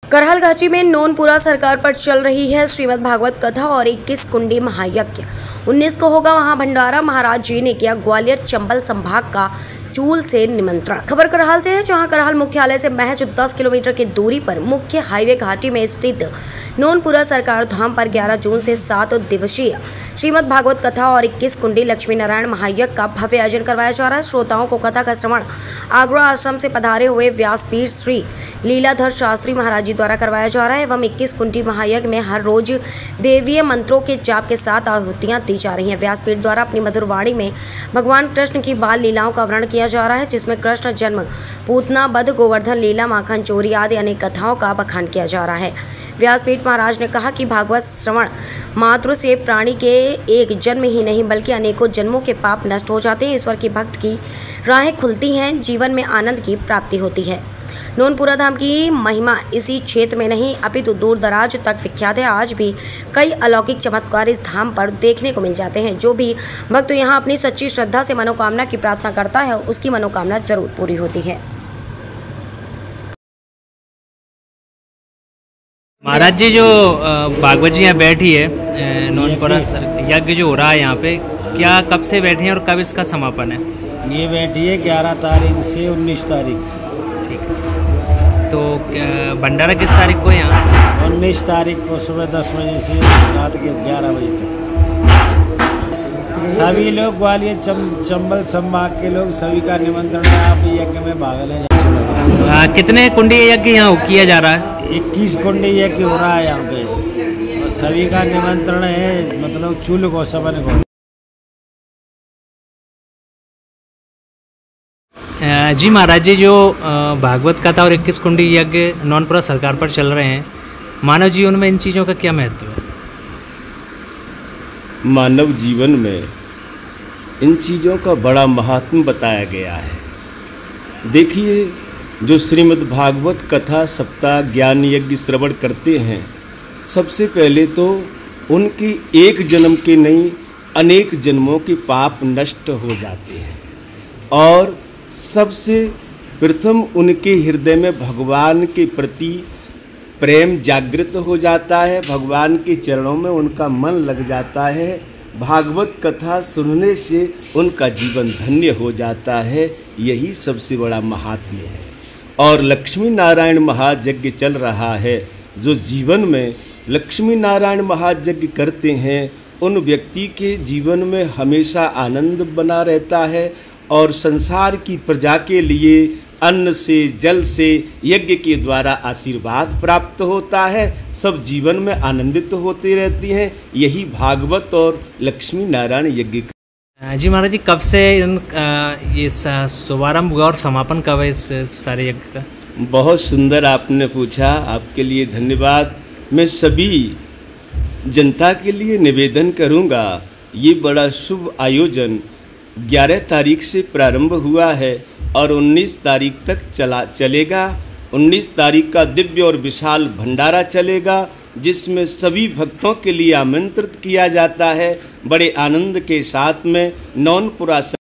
करहल घाटी में नौनपुरा सरकार पर चल रही है श्रीमद् भागवत कथा और 21 कुंडी महायज्ञ। 19 को होगा वहां भंडारा। महाराज जी ने किया ग्वालियर चंबल संभाग का चूल से निमंत्रण। खबर करहल से है, जहां करहल मुख्यालय से महज 10 किलोमीटर की दूरी पर मुख्य हाईवे घाटी में स्थित नौनपुरा सरकार धाम पर 11 जून से 7 दिवसीय श्रीमद् भागवत कथा और 21 कुंडी लक्ष्मी नारायण महायज्ञ का भव्य आयोजन करवाया जा रहा है। श्रोताओं को कथा का श्रवण आगरा आश्रम से पधारे हुए व्यासपीठ श्री लीलाधर शास्त्री महाराज जी द्वारा करवाया जा रहा है। एवं 21 कुंडी महायज्ञ में हर रोज देवीय मंत्रों के जाप के साथ आहुतियां दी जा रही हैं। व्यासपीठ द्वारा अपनी मधुर वाणी में भगवान कृष्ण की बाल लीलाओं का वर्णन किया जा रहा है, जिसमें कृष्ण जन्म, पूतना वध, गोवर्धन लीला, माखन चोरी आदि अनेक कथाओं का बखान किया जा रहा है। व्यासपीठ महाराज ने कहा कि भागवत श्रवण मात्र से प्राणी के एक जन्म ही नहीं बल्कि अनेकों जन्मों के पाप नष्ट हो जाते हैं, ईश्वर की भक्त की राहें खुलती हैं, जीवन में आनंद की प्राप्ति होती है। नौनपुरा धाम की महिमा इसी क्षेत्र में नहीं अपितु दूर दराज तक विख्यात है। आज भी कई अलौकिक चमत्कार इस धाम पर देखने को मिल जाते हैं। जो भी भक्त यहाँ अपनी सच्ची श्रद्धा से मनोकामना की प्रार्थना करता है, उसकी मनोकामना जरूर पूरी होती है। महाराज जी, जो भागवत जी यहाँ बैठी है, नौनपुरा यज्ञ जो हो रहा है यहाँ पे, क्या कब से बैठे हैं और कब इसका समापन है? ये बैठी है 11 तारीख से 19 तारीख। ठीक है, तो भंडारा किस तारीख को यहाँ? 19 तारीख को सुबह 10 बजे से रात के 11 बजे तक। सभी लोग ग्वालियर चंबल संभाग के लोग सभी का निमंत्रण है। आप यज्ञ में भाग लें। कितने कुंडी यज्ञ यहाँ किया जा रहा है? 21 कुंडी यज्ञ हो रहा है यहाँ पे और सभी का निमंत्रण है, मतलब चूल को सबन को। जी महाराज जी, जो भागवत कथा और 21 कुंडी यज्ञ नौनपुरा सरकार पर चल रहे हैं, मानव जीवन में इन चीज़ों का क्या महत्व है? मानव जीवन में इन चीज़ों का बड़ा महात्म बताया गया है। देखिए, जो श्रीमद् भागवत कथा सप्ताह ज्ञान यज्ञ श्रवण करते हैं, सबसे पहले तो उनकी एक जन्म के नहीं अनेक जन्मों के पाप नष्ट हो जाते हैं और सबसे प्रथम उनके हृदय में भगवान के प्रति प्रेम जागृत हो जाता है, भगवान के चरणों में उनका मन लग जाता है। भागवत कथा सुनने से उनका जीवन धन्य हो जाता है। यही सबसे बड़ा महात्म्य है। और लक्ष्मी नारायण महायज्ञ चल रहा है। जो जीवन में लक्ष्मी नारायण महायज्ञ करते हैं, उन व्यक्ति के जीवन में हमेशा आनंद बना रहता है और संसार की प्रजा के लिए अन्न से, जल से, यज्ञ के द्वारा आशीर्वाद प्राप्त होता है। सब जीवन में आनंदित होते रहती हैं। यही भागवत और लक्ष्मी नारायण यज्ञ। जी महाराज जी, कब से ये शुभारंभ हुआ और समापन कब है इस सारे यज्ञ का? बहुत सुंदर आपने पूछा, आपके लिए धन्यवाद। मैं सभी जनता के लिए निवेदन करूंगा, ये बड़ा शुभ आयोजन 11 तारीख से प्रारंभ हुआ है और 19 तारीख तक चलेगा। 19 तारीख का दिव्य और विशाल भंडारा चलेगा, जिसमें सभी भक्तों के लिए आमंत्रित किया जाता है। बड़े आनंद के साथ में नौनपुरा